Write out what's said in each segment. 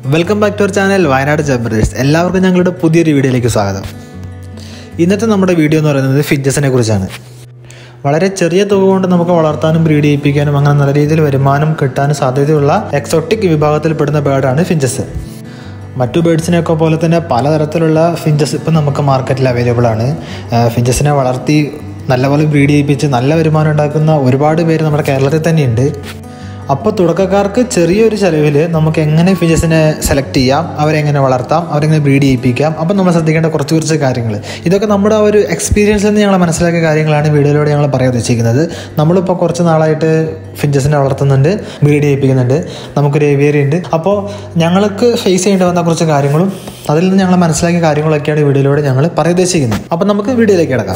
Welcome back to our channel Wayanadan J Brothers. എല്ലാവർക്കും ഞങ്ങളുടെ പുതിയൊരു വീഡിയോയിലേക്ക് സ്വാഗതം. ഇന്നത്തെ നമ്മുടെ വീഡിയോ എന്ന് പറയുന്നത് ഫിഞ്ചസിനെ കുറിച്ചാണ്. വളരെ ചെറിയ തുക കൊണ്ട് നമുക്ക് വളർത്താനും ബ്രീഡ് ചെയ്യിപ്പിക്കാനും അങ്ങനെ നല്ല രീതിയിൽ വരുമാനം കിട്ടാനും സാധ്യതയുള്ള എക്സോട്ടിക് വിഭാഗത്തിൽപ്പെടുന്ന ബേർഡാണ് ഫിഞ്ചസ്. മറ്റു ബേർഡ്സിനെയൊക്കെ പോലെ തന്നെ പലതരത്തിലുള്ള ഫിഞ്ചസ് ഇപ്പം നമുക്ക് മാർക്കറ്റിൽ അവൈലബിൾ ആണ്. ഫിഞ്ചസിനെ വളർത്തി നല്ലപോലെ ബ്രീഡ് ചെയ്യിപ്പിച്ച് നല്ല വരുമാനം ഉണ്ടാക്കുന്ന ഒരുപാട് പേര് നമ്മുടെ കേരളത്തിൽ തന്നെയുണ്ട്. അപ്പോൾ തുടക്കക്കാർക്ക് ചെറിയൊരു ചിലവിൽ നമുക്ക് എങ്ങനെ ഫിഞ്ചസിനെ സെലക്ട് ചെയ്യാം, അവരെങ്ങനെ വളർത്താം, അവരെങ്ങനെ ബ്രീഡ് ചെയ്യിപ്പിക്കാം, അപ്പം നമ്മൾ ശ്രദ്ധിക്കേണ്ട കുറച്ച് കാര്യങ്ങൾ. ഇതൊക്കെ നമ്മുടെ ആ ഒരു എക്സ്പീരിയൻസിൽ നിന്ന് ഞങ്ങൾ മനസ്സിലാക്കിയ കാര്യങ്ങളാണ് വീഡിയോയിലൂടെ ഞങ്ങൾ പറയാൻ ഉദ്ദേശിക്കുന്നത്. നമ്മളിപ്പോൾ കുറച്ച് നാളായിട്ട് ഫിഞ്ചസിനെ വളർത്തുന്നുണ്ട്, ബ്രീഡ് ചെയ്യിപ്പിക്കുന്നുണ്ട്, നമുക്കൊരു ഏവിയറി ഉണ്ട്. അപ്പോൾ ഞങ്ങൾക്ക് ഫേസ് ചെയ്യേണ്ടി വന്ന കുറച്ച് കാര്യങ്ങളും അതിൽ നിന്ന് ഞങ്ങൾ മനസ്സിലാക്കിയ കാര്യങ്ങളൊക്കെയാണ് വീഡിയോയിലൂടെ ഞങ്ങൾ പറയാൻ ഉദ്ദേശിക്കുന്നത്. അപ്പം നമുക്ക് വീഡിയോയിലേക്ക് കിടക്കാം.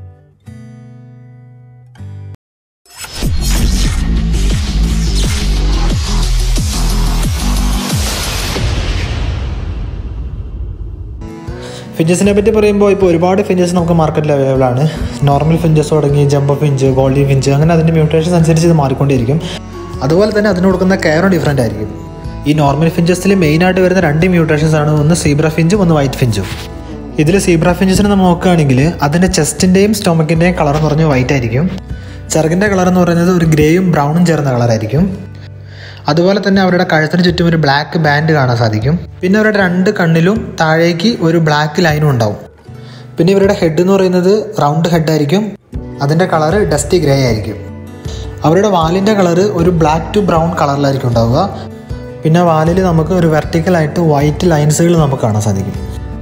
ഫിഞ്ചസിനെ പറ്റി പറയുമ്പോൾ ഇപ്പോൾ ഒരുപാട് ഫിഞ്ചസ് നമുക്ക് മാർക്കറ്റിൽ അവൈലബിൾ ആണ്. നോർമൽ ഫിഞ്ചസ് തുടങ്ങി ജംബോ ഫിഞ്ച്, ഗോൾഡി ഫിഞ്ച്, അങ്ങനെ അതിൻ്റെ മ്യൂട്ടേഷൻസ് അനുസരിച്ച് ഇത് മാറിക്കൊണ്ടിരിക്കും. അതുപോലെ തന്നെ അതിന് കൊടുക്കുന്ന കെയറും ഡിഫറൻ്റ് ആയിരിക്കും. ഈ നോർമൽ ഫിഞ്ചസിൽ മെയിനായിട്ട് വരുന്ന 2 മ്യൂട്ടേഷൻസ് ആണ്, ഒന്ന് സീബ്ര ഫിഞ്ചും ഒന്ന് വൈറ്റ് ഫിഞ്ചും. ഇതിൽ സീബ്ര ഫിഞ്ചസിനെ നമ്മൾ നോക്കുകയാണെങ്കിൽ അതിൻ്റെ ചെസ്റ്റിൻ്റെയും സ്റ്റൊമക്കിൻ്റെയും കളർ എന്ന് പറഞ്ഞാൽ വൈറ്റ് ആയിരിക്കും. ചിറകിൻ്റെ കളർ എന്ന് പറയുന്നത് ഒരു ഗ്രേയും ബ്രൗണും ചേർന്ന കളറായിരിക്കും. അതുപോലെ തന്നെ അവരുടെ കഴുത്തിന് ചുറ്റും ഒരു ബ്ലാക്ക് ബാൻഡ് കാണാൻ സാധിക്കും. പിന്നെ അവരുടെ 2 കണ്ണിലും താഴേക്ക് ഒരു ബ്ലാക്ക് ലൈനും ഉണ്ടാവും. പിന്നെ ഇവരുടെ ഹെഡ് എന്ന് പറയുന്നത് റൗണ്ട് ഹെഡായിരിക്കും. അതിൻ്റെ കളറ് ഡസ്റ്റി ഗ്രേ ആയിരിക്കും. അവരുടെ വാലിൻ്റെ കളറ് ഒരു ബ്ലാക്ക് ടു ബ്രൗൺ കളറിലായിരിക്കും ഉണ്ടാവുക. പിന്നെ വാലിൽ നമുക്ക് ഒരു വെർട്ടിക്കലായിട്ട് വൈറ്റ് ലൈൻസുകൾ നമുക്ക് കാണാൻ സാധിക്കും.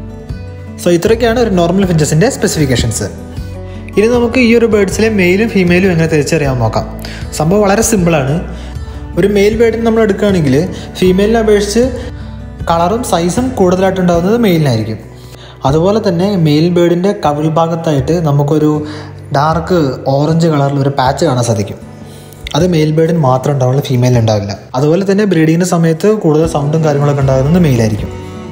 സോ ഇത്രയൊക്കെയാണ് ഒരു നോർമൽ ഫിഞ്ചസിൻ്റെ സ്പെസിഫിക്കേഷൻസ്. ഇനി നമുക്ക് ഈ ഒരു ബേർഡ്സിലെ മെയിലും ഫീമെയിലും എങ്ങനെ തിരിച്ചറിയാൻ നോക്കാം. സംഭവം വളരെ സിമ്പിളാണ്. ഒരു മെയിൽ ബേർഡിന് നമ്മൾ എടുക്കുകയാണെങ്കിൽ ഫീമെയിലിനെ അപേക്ഷിച്ച് കളറും സൈസും കൂടുതലായിട്ടുണ്ടാകുന്നത് മെയിലിനായിരിക്കും. അതുപോലെ തന്നെ മെയിൽ ബേർഡിൻ്റെ കവിൾ ഭാഗത്തായിട്ട് നമുക്കൊരു ഡാർക്ക് ഓറഞ്ച് കളറിൽ ഒരു പാച്ച് കാണാൻ സാധിക്കും. അത് മെയിൽ ബേർഡിന് മാത്രം ഉണ്ടാവുള്ളൂ, ഫീമെയിൽ ഉണ്ടാവില്ല. അതുപോലെ തന്നെ ബ്രീഡിങ്ങിൻ്റെ സമയത്ത് കൂടുതൽ സൗണ്ടും കാര്യങ്ങളൊക്കെ ഉണ്ടാകുന്നത് മെയിലായിരിക്കും.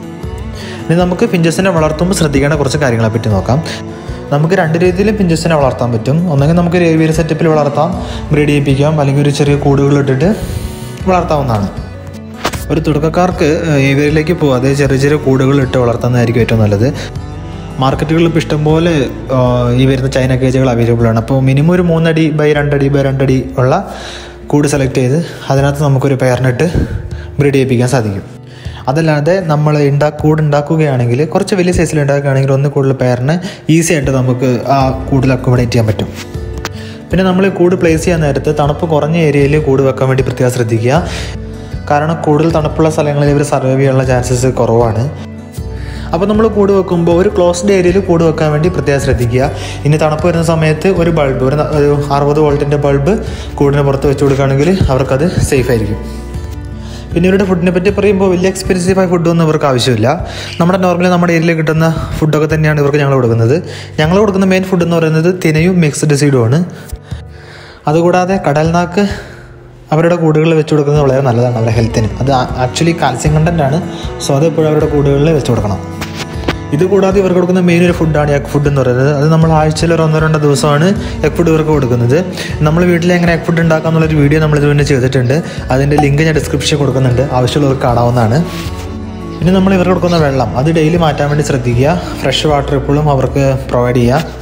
ഇനി നമുക്ക് ഫിഞ്ചസിനെ വളർത്തുമ്പോൾ ശ്രദ്ധിക്കേണ്ട കുറച്ച് കാര്യങ്ങളെ പറ്റി നോക്കാം. നമുക്ക് 2 രീതിയിലും ഫിഞ്ചസിനെ വളർത്താൻ പറ്റും. ഒന്നെങ്കിൽ നമുക്കൊരു ഏവിയറി സെറ്റപ്പിൽ വളർത്താം, ബ്രീഡ് ചെയ്യിപ്പിക്കാം, അല്ലെങ്കിൽ ഒരു ചെറിയ കൂടുകളിട്ടിട്ട് വളർത്താവുന്നതാണ്. ഒരു തുടക്കക്കാർക്ക് ഏവിയറിയിലേക്ക് പോകാതെ ചെറിയ കൂടുകളിട്ട് വളർത്തുന്നതായിരിക്കും ഏറ്റവും നല്ലത്. മാർക്കറ്റുകളിൽ ഇപ്പോൾ ഇഷ്ടംപോലെ ഈ വരുന്ന ചൈന കേജുകൾ അവൈലബിൾ ആണ്. അപ്പോൾ മിനിമം ഒരു 3 അടി ബൈ 2 അടി ബൈ 2 അടി ഉള്ള കൂട് സെലക്ട് ചെയ്ത് അതിനകത്ത് നമുക്കൊരു പെയറിനിട്ട് ബ്രീഡ് ചെയ്യിപ്പിക്കാൻ സാധിക്കും. അതല്ലാതെ നമ്മൾ കൂട് ഉണ്ടാക്കുകയാണെങ്കിൽ കുറച്ച് വലിയ സൈസിൽ ഉണ്ടാക്കുകയാണെങ്കിൽ ഒന്ന് കൂടുതൽ പെയറിന് ഈസി ആയിട്ട് നമുക്ക് ആ കൂടുതൽ അക്കോമഡേറ്റ് ചെയ്യാൻ പറ്റും. പിന്നെ നമ്മൾ കൂട് പ്ലേസ് ചെയ്യാൻ നേരത്ത് തണുപ്പ് കുറഞ്ഞ ഏരിയയിൽ കൂട് വെക്കാൻ വേണ്ടി പ്രത്യേകം ശ്രദ്ധിക്കുക. കാരണം കൂടുതൽ തണുപ്പുള്ള സ്ഥലങ്ങളിൽ ഇവർ സർവൈവ് ചെയ്യാനുള്ള ചാൻസസ് കുറവാണ്. അപ്പോൾ നമ്മൾ കൂട് വെക്കുമ്പോൾ ഒരു ക്ലോസ്ഡ് ഏരിയയിൽ കൂട് വെക്കാൻ വേണ്ടി പ്രത്യേകം ശ്രദ്ധിക്കുക. ഇനി തണുപ്പ് വരുന്ന സമയത്ത് ഒരു ബൾബ്, ഒരു 60 വോൾട്ടിൻ്റെ ബൾബ് കൂടിന് പുറത്ത് വെച്ച് കൊടുക്കുകയാണെങ്കിൽ അവർക്കത് സേഫ് ആയിരിക്കും. പിന്നെ ഇവരുടെ ഫുഡിനെ പറ്റി പറയുമ്പോൾ വലിയ എക്സ്പെൻസീവായ ഫുഡൊന്നും ഇവർക്ക് ആവശ്യമില്ല. നമ്മുടെ ഏരിയയിൽ കിട്ടുന്ന ഫുഡൊക്കെ തന്നെയാണ് ഇവർക്ക് ഞങ്ങൾ കൊടുക്കുന്നത്. ഞങ്ങൾ കൊടുക്കുന്ന മെയിൻ ഫുഡ് എന്ന് പറയുന്നത് തിനയും മിക്സ്ഡ് സീഡുമാണ്. അതുകൂടാതെ കടൽനാക്ക് അവരുടെ കൂടുകളിൽ വെച്ച് കൊടുക്കുന്നത് വളരെ നല്ലതാണ് അവരുടെ ഹെൽത്തിന്. അത് ആക്ച്വലി കാൽസ്യം കണ്ടൻ്റ് ആണ്. സോ അത് എപ്പോഴും അവരുടെ കൂടുകളിൽ വെച്ച് കൊടുക്കണം. ഇതുകൂടാതെ ഇവർക്ക് കൊടുക്കുന്ന മെയിൻ ഒരു ഫുഡാണ് എഗ് ഫുഡ് എന്ന് പറയുന്നത്. അത് നമ്മൾ ആഴ്ചയിൽ 1-2 ദിവസമാണ് എഗ് ഫുഡ് ഇവർക്ക് കൊടുക്കുന്നത്. നമ്മൾ വീട്ടിൽ എങ്ങനെ എഗ് ഫുഡ് ഉണ്ടാക്കുക എന്നുള്ളൊരു വീഡിയോ നമ്മൾ ഇതിന് ചെയ്തിട്ടുണ്ട്. അതിൻ്റെ ലിങ്ക് ഞാൻ ഡിസ്ക്രിപ്ഷനിൽ കൊടുക്കുന്നുണ്ട്, ആവശ്യമുള്ളവർക്ക് കാണാവുന്നതാണ്. പിന്നെ നമ്മൾ ഇവർക്ക് കൊടുക്കുന്ന വെള്ളം അത് ഡെയിലി മാറ്റാൻ വേണ്ടി ശ്രദ്ധിക്കുക. ഫ്രഷ് വാട്ടർ എപ്പോഴും അവർക്ക് പ്രൊവൈഡ് ചെയ്യുക.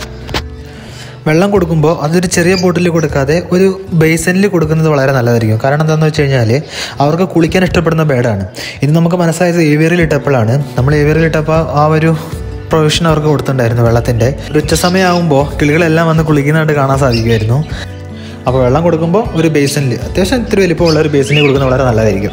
വെള്ളം കൊടുക്കുമ്പോൾ അതൊരു ചെറിയ ബോട്ടിൽ കൊടുക്കാതെ ഒരു ബേസനിൽ കൊടുക്കുന്നത് വളരെ നല്ലതായിരിക്കും. കാരണം എന്താണെന്ന് വെച്ച് കഴിഞ്ഞാൽ അവർക്ക് കുളിക്കാൻ ഇഷ്ടപ്പെടുന്ന ബേർഡാണ്. ഇത് നമുക്ക് മനസ്സിലായത് ഏവിയറിയിൽ ഇട്ടപ്പോഴാണ്. നമ്മൾ ഏവിയറിയിൽ ഇട്ടപ്പോൾ ആ ഒരു പ്രൊവിഷൻ അവർക്ക് കൊടുത്തിട്ടുണ്ടായിരുന്നു വെള്ളത്തിൻ്റെ. ഒരു ഉച്ച സമയമാകുമ്പോൾ കിളികളെല്ലാം വന്ന് കുളിക്കുന്നതായിട്ട് കാണാൻ സാധിക്കുമായിരുന്നു. അപ്പോൾ വെള്ളം കൊടുക്കുമ്പോൾ ഒരു ബേസനിൽ, അത്യാവശ്യം ഇത്തിരി വലിപ്പമുള്ള ഒരു ബേസനിൽ കൊടുക്കുന്നത് വളരെ നല്ലതായിരിക്കും.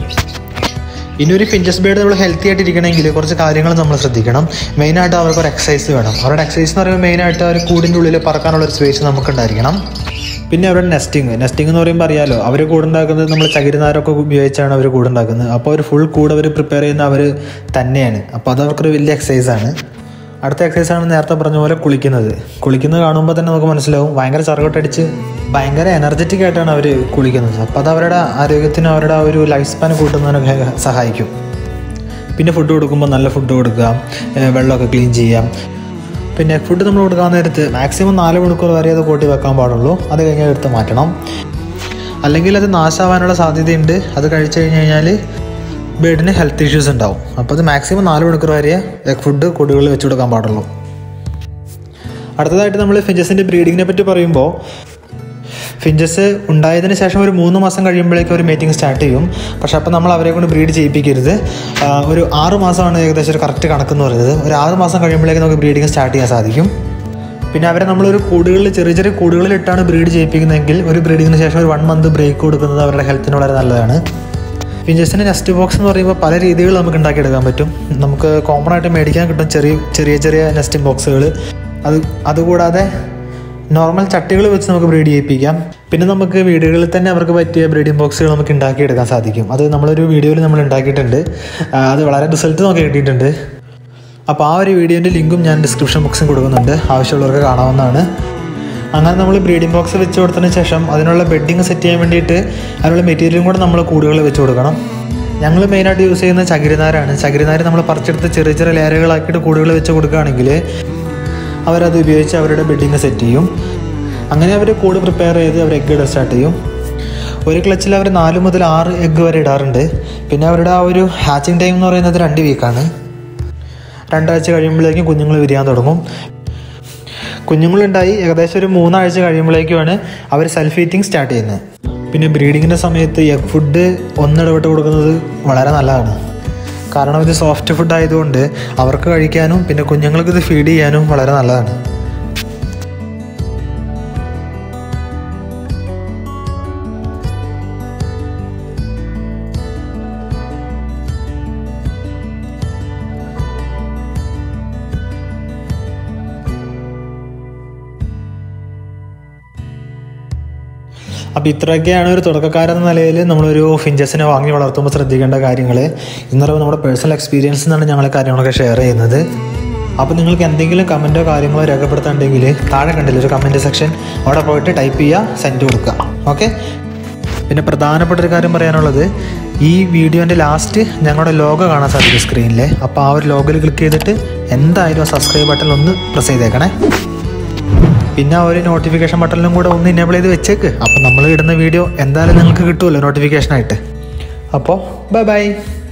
ഇനി ഒരു ഫിഞ്ചസ് ബേർഡ് നമ്മൾ ഹെൽത്തി ആയിട്ടിരിക്കണമെങ്കിൽ കുറച്ച് കാര്യങ്ങൾ നമ്മൾ ശ്രദ്ധിക്കണം. മെയിനായിട്ട് അവർക്ക് ഒരു എക്സസൈസ് വേണം. അവരുടെ എക്സസൈസ് എന്ന് പറയുമ്പോൾ മെയിനായിട്ട് അവർ കൂടിൻ്റെ ഉള്ളിൽ പറക്കാനുള്ളൊരു സ്പേസ് നമുക്കുണ്ടായിരിക്കണം. പിന്നെ അവരുടെ നെസ്റ്റിങ് എന്ന് പറയുമ്പോൾ അറിയാമല്ലോ, അവർ കൂടുണ്ടാക്കുന്നത് നമ്മൾ ചകിരിനാരൊക്കെ ഉപയോഗിച്ചാണ് അവർ കൂടുണ്ടാക്കുന്നത്. അപ്പോൾ ഒരു ഫുൾ കൂട് അവർ പ്രിപ്പയർ ചെയ്യുന്ന അവർ തന്നെയാണ്. അപ്പോൾ അത് അവർക്കൊരു വലിയ എക്സസൈസാണ്. അടുത്ത എക്സസൈസാണ് നേരത്തെ പറഞ്ഞ പോലെ കുളിക്കുന്നത് കാണുമ്പോൾ തന്നെ നമുക്ക് മനസ്സിലാവും. ഭയങ്കര ചറകൊട്ടടിച്ച് ഭയങ്കര എനർജറ്റിക് ആയിട്ടാണ് അവർ കുളിക്കുന്നത്. അപ്പോൾ അത് അവരുടെ ആരോഗ്യത്തിനും അവരുടെ ആ ഒരു ലൈഫ് സ്പാൻ കൂട്ടുന്നതിനൊക്കെ സഹായിക്കും. പിന്നെ ഫുഡ് കൊടുക്കുമ്പോൾ നല്ല ഫുഡ് കൊടുക്കുക, വെള്ളമൊക്കെ ക്ലീൻ ചെയ്യാം. പിന്നെ ഫുഡ് നമ്മൾ കൊടുക്കാൻ നേരത്ത് മാക്സിമം 4 മണിക്കൂർ വരെ അത് കൂട്ടി വെക്കാൻ പാടുള്ളൂ. അത് കഴിഞ്ഞാൽ എടുത്ത് മാറ്റണം. അല്ലെങ്കിൽ അത് നാശാവാനുള്ള സാധ്യതയുണ്ട്. അത് കഴിച്ചു കഴിഞ്ഞ് കഴിഞ്ഞാൽ ബേഡിന് ഹെൽത്ത് ഇഷ്യൂസ് ഉണ്ടാവും. അപ്പോൾ അത് മാക്സിമം 4 മണിക്കൂർ വരെ എഗ് ഫുഡ് കൂടുകളിൽ വെച്ച് കൊടുക്കാൻ പാടുള്ളൂ. അടുത്തതായിട്ട് നമ്മൾ ഫിഞ്ചസിൻ്റെ ബ്രീഡിങ്ങിനെ പറ്റി പറയുമ്പോൾ ഫിഞ്ചസ് ഉണ്ടായതിന് ശേഷം ഒരു 3 മാസം കഴിയുമ്പോഴേക്കും ഒരു മീറ്റിംഗ് സ്റ്റാർട്ട് ചെയ്യും. പക്ഷേ അപ്പോൾ നമ്മൾ അവരെ കൊണ്ട് ബ്രീഡ് ചെയ്യിപ്പിക്കരുത്. ഒരു 6 മാസമാണ് ഏകദേശം ഒരു കറക്റ്റ് കണക്കെന്ന് പറയുന്നത്. ഒരു 6 മാസം കഴിയുമ്പോഴേക്കും നമുക്ക് ബ്രീഡിങ് സ്റ്റാർട്ട് ചെയ്യാൻ സാധിക്കും. പിന്നെ അവരെ നമ്മളൊരു കൂടുകളിൽ ചെറിയ കൂടുകളിലിട്ടാണ് ബ്രീഡ് ചെയ്യിപ്പിക്കുന്നതെങ്കിൽ ഒരു ബ്രീഡിങ്ങിന് ശേഷം ഒരു 1 മന്ത് ബ്രേക്ക് കൊടുക്കുന്നത് അവരുടെ ഹെൽത്തിന് വളരെ നല്ലതാണ്. ഫിഞ്ചസിൻ്റെ നെസ്റ്റ് ബോക്സ് എന്ന് പറയുമ്പോൾ പല രീതികൾ നമുക്ക് ഉണ്ടാക്കിയെടുക്കാൻ പറ്റും. നമുക്ക് കോമൺ ആയിട്ട് മേടിക്കാൻ കിട്ടും ചെറിയ നെസ്റ്റിംഗ് ബോക്സുകൾ. അതുകൂടാതെ നോർമൽ ചട്ടികൾ വെച്ച് നമുക്ക് ബ്രീഡ് ചെയ്യിപ്പിക്കാം. പിന്നെ നമുക്ക് വീടുകളിൽ തന്നെ അവർക്ക് പറ്റിയ ബ്രീഡിംഗ് ബോക്സുകൾ നമുക്ക് ഉണ്ടാക്കിയെടുക്കാൻ സാധിക്കും. അത് നമ്മളൊരു വീഡിയോയിൽ നമ്മൾ ഉണ്ടാക്കിയിട്ടുണ്ട്. അത് വളരെ റിസൾട്ട് നമുക്ക് കിട്ടിയിട്ടുണ്ട്. അപ്പോൾ ആ ഒരു വീഡിയോൻ്റെ ലിങ്കും ഞാൻ ഡിസ്ക്രിപ്ഷൻ ബോക്സിൽ കൊടുക്കുന്നുണ്ട്, ആവശ്യമുള്ളവർക്ക് കാണാവുന്നതാണ്. അങ്ങനെ നമ്മൾ ബ്രീഡിംഗ് ബോക്സ് വെച്ച് കൊടുത്തതിന് ശേഷം അതിനുള്ള ബെഡിങ് സെറ്റ് ചെയ്യാൻ വേണ്ടിയിട്ട് അതിനുള്ള മെറ്റീരിയലും കൂടെ നമ്മൾ കൂടുകളിൽ വെച്ച് കൊടുക്കണം. ഞങ്ങൾ മെയിനായിട്ട് യൂസ് ചെയ്യുന്ന ചകിരിനാരാണ്. ചകിരിനാര് നമ്മൾ പറിച്ചെടുത്ത് ചെറിയ ലെയറുകളാക്കിയിട്ട് കൂടുകളിൽ വെച്ച് കൊടുക്കുകയാണെങ്കിൽ അവരത് ഉപയോഗിച്ച് അവരുടെ ബെഡിങ് സെറ്റ് ചെയ്യും. അങ്ങനെ അവർ കൂട് പ്രിപ്പയർ ചെയ്ത് അവർ എഗ്ഗ് ഇടാൻ സ്റ്റാർട്ട് ചെയ്യും. ഒരു ക്ലച്ചിൽ അവർ 4 മുതൽ 6 എഗ്ഗ് വരെ ഇടാറുണ്ട്. പിന്നെ അവരുടെ ആ ഒരു ഹാച്ചിങ് ടൈം എന്ന് പറയുന്നത് 2 വീക്കാണ്. 2 ആഴ്ച കഴിയുമ്പോഴേക്കും കുഞ്ഞുങ്ങൾ വിരിയാൻ തുടങ്ങും. കുഞ്ഞുങ്ങളുണ്ടായി ഏകദേശം ഒരു 3 ആഴ്ച കഴിയുമ്പോഴേക്കുമാണ് അവർ സെൽഫ് ഈറ്റിംഗ് സ്റ്റാർട്ട് ചെയ്യുന്നത്. പിന്നെ ബ്രീഡിങ്ങിൻ്റെ സമയത്ത് എഗ് ഫുഡ് ഒന്നിടവിട്ട് കൊടുക്കുന്നത് വളരെ നല്ലതാണ്. കാരണം ഇത് സോഫ്റ്റ് ഫുഡ് ആയതുകൊണ്ട് അവർക്ക് കഴിക്കാനും പിന്നെ കുഞ്ഞുങ്ങൾക്ക് ഇത് ഫീഡ് ചെയ്യാനും വളരെ നല്ലതാണ്. അപ്പോൾ ഇത്രയൊക്കെയാണ് ഒരു തുടക്കക്കാരെന്ന നിലയിൽ നമ്മളൊരു ഫിഞ്ചസിനെ വാങ്ങി വളർത്തുമ്പോൾ ശ്രദ്ധിക്കേണ്ട കാര്യങ്ങൾ. ഇന്നലെ നമ്മുടെ പേഴ്സണൽ എക്സ്പീരിയൻസിൽ നിന്നാണ് ഞങ്ങൾ കാര്യങ്ങളൊക്കെ ഷെയർ ചെയ്യുന്നത്. അപ്പോൾ നിങ്ങൾക്ക് എന്തെങ്കിലും കമൻറ്റോ കാര്യങ്ങളോ രേഖപ്പെടുത്താണ്ടെങ്കിൽ താഴെ കണ്ടില്ല ഒരു കമൻറ്റ് സെക്ഷൻ, അവിടെ പോയിട്ട് ടൈപ്പ് ചെയ്യുക, സെൻഡ് കൊടുക്കുക. ഓക്കെ. പിന്നെ പ്രധാനപ്പെട്ട ഒരു കാര്യം പറയാനുള്ളത്, ഈ വീഡിയോൻ്റെ ലാസ്റ്റ് ഞങ്ങളുടെ ലോഗോ കാണാൻ സാധിക്കും സ്ക്രീനിൽ. അപ്പോൾ ആ ഒരു ലോഗോയിൽ ക്ലിക്ക് ചെയ്തിട്ട് എന്തായാലും ആ സബ്സ്ക്രൈബ് ബട്ടൺ ഒന്ന് പ്രസ് ചെയ്തേക്കണേ. പിന്നെ ആ ഒരു നോട്ടിഫിക്കേഷൻ ബട്ടണിലും കൂടെ ഒന്ന് ഇനേബിൾ ചെയ്ത് വെച്ചേക്ക്. അപ്പോൾ നമ്മൾ ഇടുന്ന വീഡിയോ എന്തായാലും നിങ്ങൾക്ക് കിട്ടുമല്ലോ നോട്ടിഫിക്കേഷനായിട്ട്. അപ്പോൾ ബൈ.